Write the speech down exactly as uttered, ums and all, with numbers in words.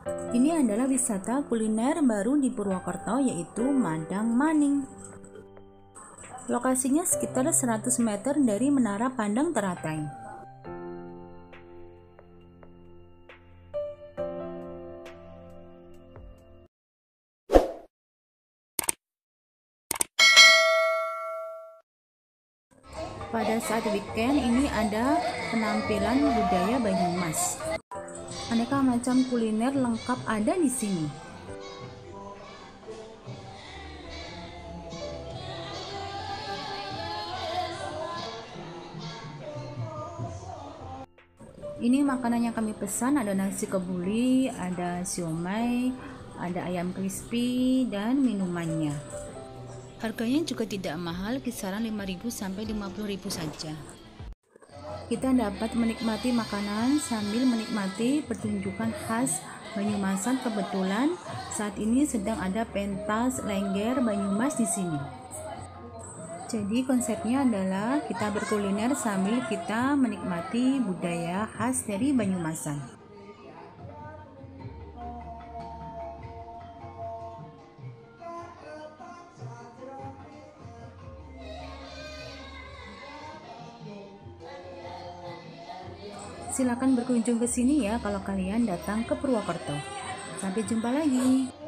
Ini adalah wisata kuliner baru di Purwokerto, yaitu Madang Maning. Lokasinya sekitar seratus meter dari Menara Pandang Teratai. Pada saat weekend ini ada penampilan budaya Banyumas. Aneka macam kuliner lengkap ada di sini. Ini makanan yang kami pesan, ada nasi kebuli, ada siomay, ada ayam crispy, dan minumannya. Harganya juga tidak mahal, kisaran lima ribu sampai lima puluh ribu saja. Kita dapat menikmati makanan sambil menikmati pertunjukan khas Banyumasan. Kebetulan saat ini sedang ada pentas Lengger Banyumas di sini. Jadi konsepnya adalah kita berkuliner sambil kita menikmati budaya khas dari Banyumasan. Silakan berkunjung ke sini ya kalau kalian datang ke Purwokerto. Sampai jumpa lagi.